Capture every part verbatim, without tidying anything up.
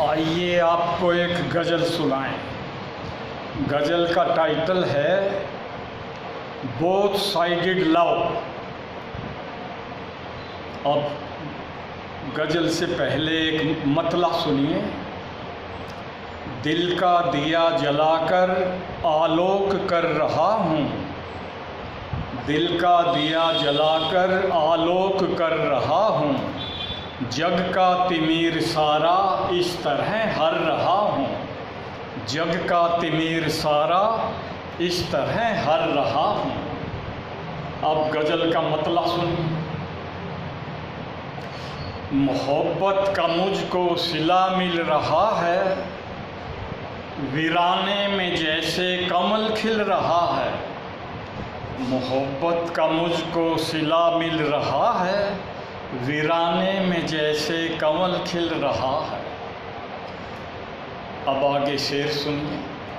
आइए आपको एक गज़ल सुनाएं। गज़ल का टाइटल है बोथ साइडेड लव। अब गज़ल से पहले एक मतला सुनिए। दिल का दिया जलाकर आलोक कर रहा हूँ, दिल का दिया जलाकर आलोक कर रहा हूँ, जग का तिमीर सारा इस तरह हर रहा हूँ, जग का तिमीर सारा इस तरह हर रहा हूँ। अब गज़ल का मतला सुनिए। मोहब्बत का मुझको सिला मिल रहा है, वीराने में जैसे कमल खिल रहा है। मोहब्बत का मुझको सिला मिल रहा है, वीराने में जैसे कमल खिल रहा है। अब आगे शेर सुनिए।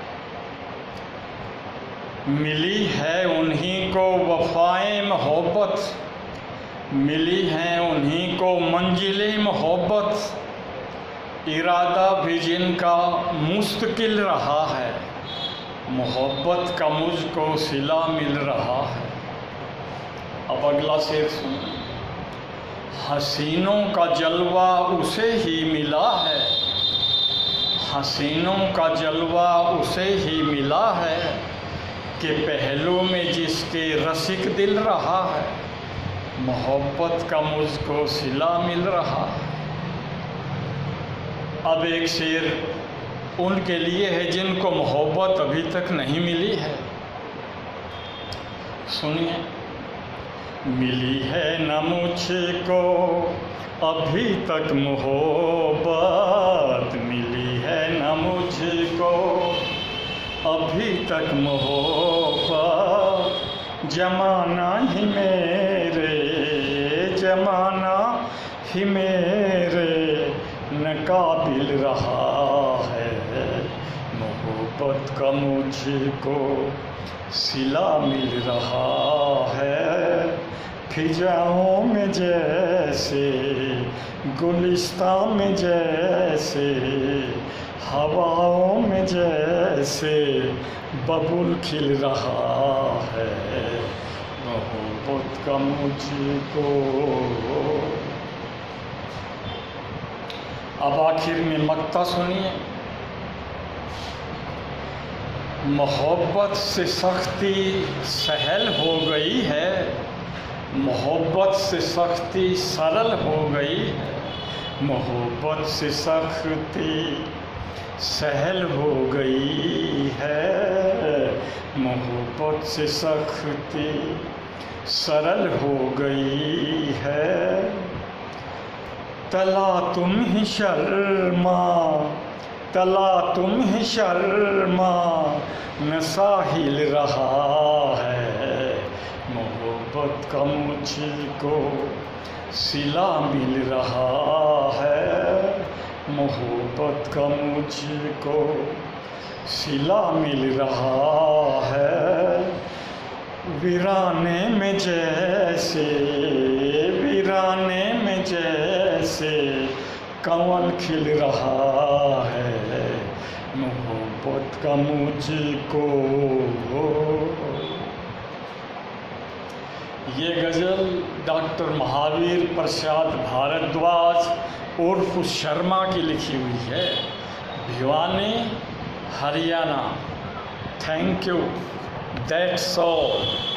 मिली है उन्हीं को वफ़ाए मोहब्बत, मिली हैं उन्हीं को मंजिलें मोहब्बत, इरादा भी जिनका मुस्तकिल रहा है, मोहब्बत का मुझको सिला मिल रहा है। अब अगला शेर सुनिए। हसीनों का जलवा उसे ही मिला है, हसीनों का जलवा उसे ही मिला है, कि पहलू में जिसके रसिक दिल रहा है, मोहब्बत का मुझको सिला मिल रहा है। अब एक शेर उनके लिए है जिनको मोहब्बत अभी तक नहीं मिली है। सुनिए। मिली है न मुझको अभी तक मोहब्बत, मिली है न मुझको अभी तक मोहब्बत, जमाना ही मेरे जमाना ही मेरे न काबिल रहा है, मोहब्बत का मुझको सिला मिल रहा है, फिजाओं में जैसे गुलिस्तान में जैसे हवाओं में जैसे बबुल खिल रहा है, मोहब्बत का मुझको। अब आखिर में मक्ता सुनिए। मोहब्बत से सख्ती सहल हो गई है, मोहब्बत से सख्ती सरल हो गई है, मोहब्बत से सख्ती सहल हो गई है, मोहब्बत से सख्ती सरल हो गई है। तला तुम ही शर्मा, तला तुम ही शर्मा न साहिल रहा है, मोहब्बत का मुझको सिला मिल रहा है, मोहब्बत का मुझको सिला मिल रहा है। वीराने में जैसे वीराने में जैसे कमल खिल रहा है, मोहब्बत का मुझको। ये गज़ल डॉक्टर महावीर प्रसाद भारद्वाज उर्फ शर्मा की लिखी हुई है, Bhiwani Haryana. Thank you. That's all.